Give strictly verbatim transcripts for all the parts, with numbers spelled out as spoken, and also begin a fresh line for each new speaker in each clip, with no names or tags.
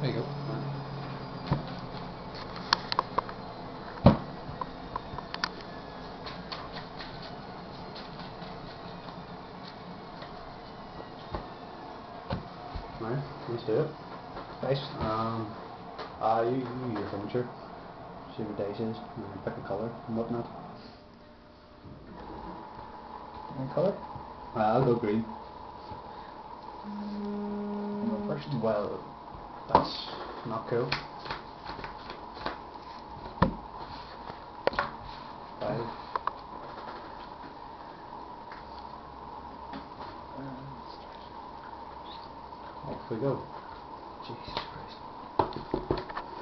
There you go.
Right, let's do it.
Nice.
Um, uh, you, you use your phone, sure. See what dice is, and then pick a colour and whatnot.
Any colour?
Uh, I'll go green.
No first.
Well, that's not cool. Five. Off we go.
Jesus Christ.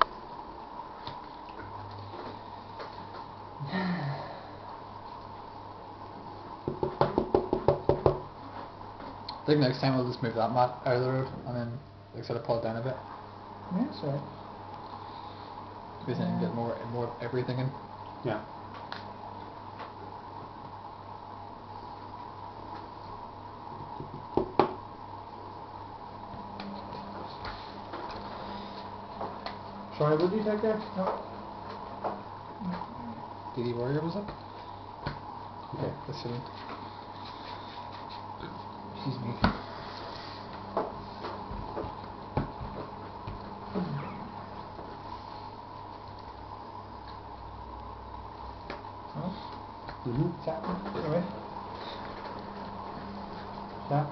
I think next time we'll just move that mat out of the road and then like sort of pull it down a bit.
Yeah, sorry.
Because then you can get more more of everything in.
Yeah. Sorry, what did you take there?
No.
D D Warrior was it?
Okay.
The city.
Excuse me. Oh,
Mm-hmm.
tap. Anyway.
Shot.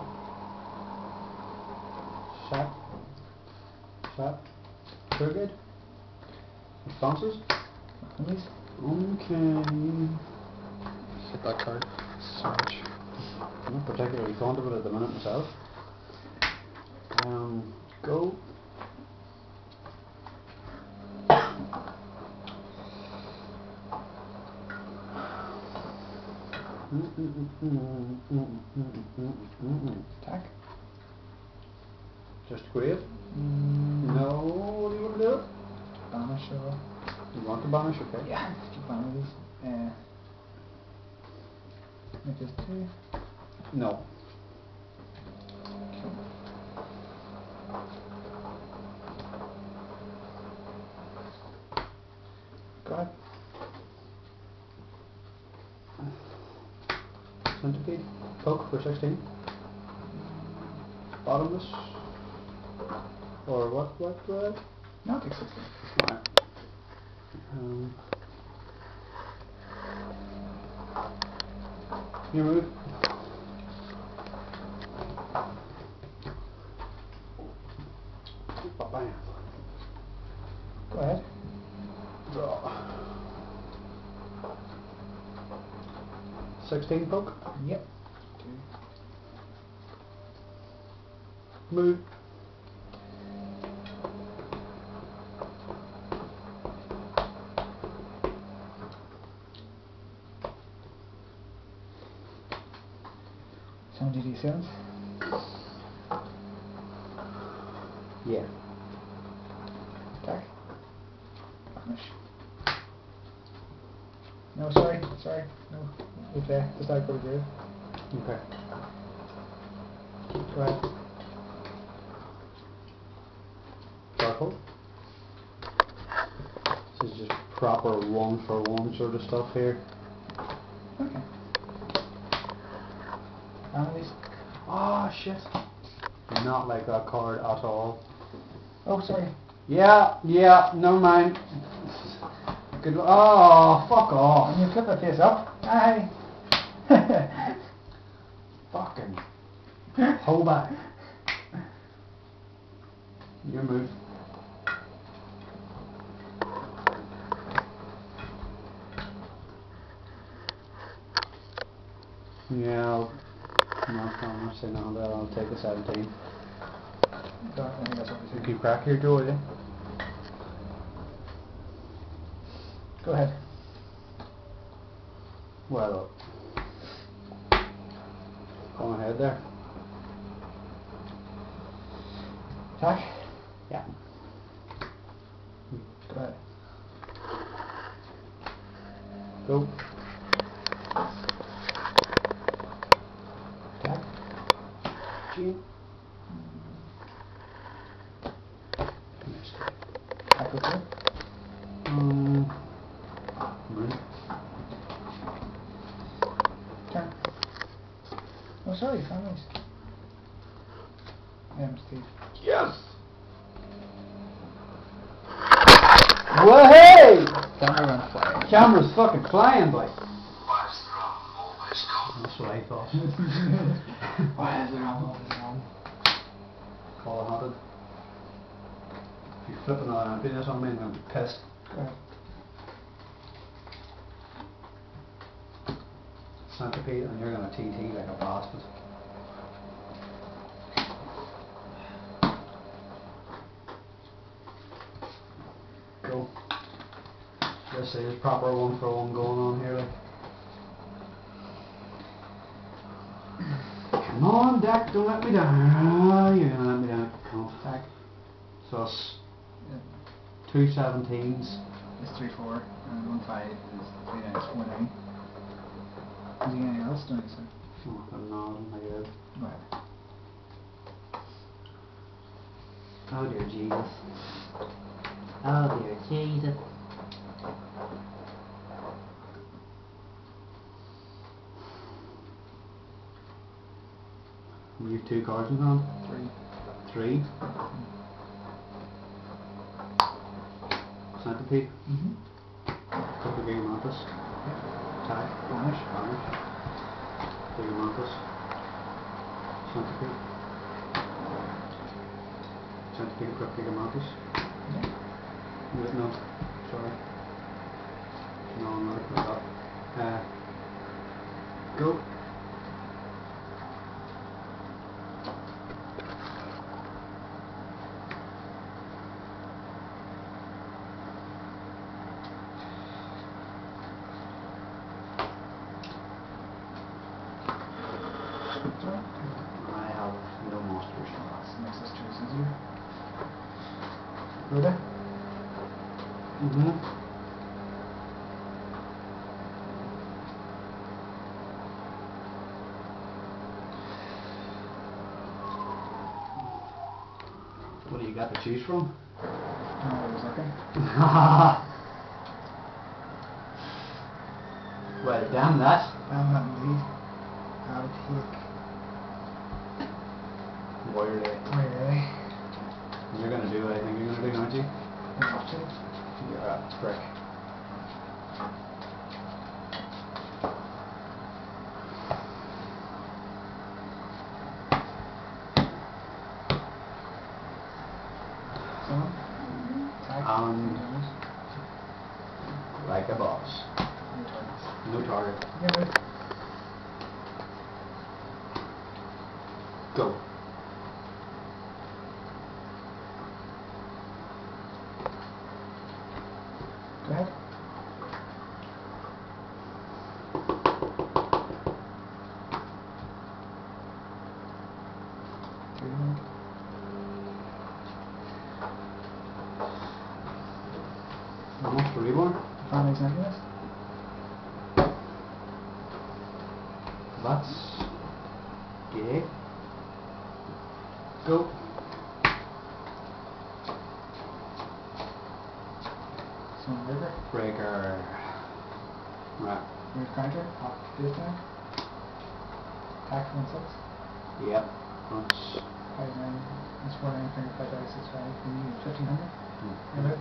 Shot. Shot. Very good. Responses?
Please.
Okay.
Hit that card so much.
I'm not particularly fond of it at the minute myself. Um, go.
Attack.
Just grave?
Mm.
No, what do you want to do?
Banish or...
You want to banish? Okay.
Yeah, keep banish these. Uh, make this two.
No.
Okay. Go ahead.
Centipede. Poke for sixteen. Bottomless. Or what? What? What?
No, take sixteen.
Alright. Um, you move. Bam.
Go ahead.
Draw. sixteen poke.
Yep. Two.
Move.
Seventy d sevens.
Yeah.
Attack. Banish. No, sorry, sorry. No. Okay, just I go to grave.
Okay.
Go ahead.
Charcoal. This is just proper one for one sort of stuff here.
Okay. Families.
Oh shit. Not like that card at all.
Oh, sorry.
Yeah, yeah, never mind. Good. Oh, fuck off.
And you flip it face up. Aye.
Fucking. Hold back. Your move. Yeah, I'll, no, I'm not saying no, that I'll take the seventeen.
Go ahead, I think that's what we
You
said.
keep crack here, Joe, will you?
Go ahead.
Well, go ahead there.
Attack.
Yeah.
Go ahead.
Go.
Attack.
Gene. Miss.
Attack with you.
Um, Moon.
Turn. Oh, sorry, families. Yeah, Steve.
Yes! Whoa!
Camera went flying.
Camera's fucking flying, boy. That's what I thought.
Why is there always wrong?
Call it haunted. If you're flipping on a business on me, I'm going to be pissed.
Go ahead.
Centipede, and you're going to T T like a bastard. Go. This is proper one for one going on here. Like. Come on, Dak, don't let me down. You're going to let me down. Come on, Dak. So it's
Yeah.
two seventeens.
It's three four and one five is three nine. It's four nine. Is there anything else? Don't you say?
Oh, I'm not, my God.
Go ahead.
Oh dear Jesus. Oh dear Jesus. You have two cards in hand?
Three.
Three. Centipede.
Mm-hmm.
Couple of Giga Mantis. Attack.
Vanish.
Vanish. Giga Mantis. Centipede. Centipede equip Giga Mantis.
Yeah.
Wait, no. Sorry. No, I'm not equipped that. Uh, go.
Sorry.
I have no monsters.
That makes this choice easier. Rhoda?
Mm-hmm. What do you got to choose from?
I don't know what I was looking.
Well, damn that.
I'm not indeed. I'll take.
Warrior Day.
Wait, really?
You're gonna do what I think you're gonna do, aren't you?
I have to.
You're a prick.
So, attack.
Um,
Damage.
Like a boss.
No targets.
No target.
Yeah, right.
Go.
Go ahead. Three more.
Almost a reborn.
Family's Emptiness.
That's gay. Go.
Some river.
Breaker. Right.
Weird counter. Pop this now. Attack one six.
Yep. That's
Five nine. It's four nine. Finger five dice six five. You need fifteen hundred.
mm.
You're right.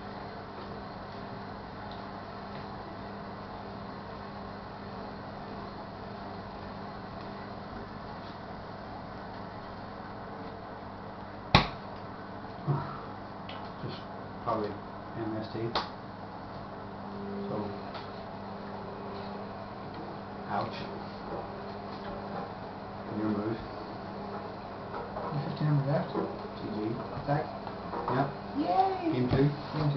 Just probably M S T. So, ouch. Your move.
Fifteen hundred left.
G G.
Attack.
Yep.
Yay!
Game two.
Game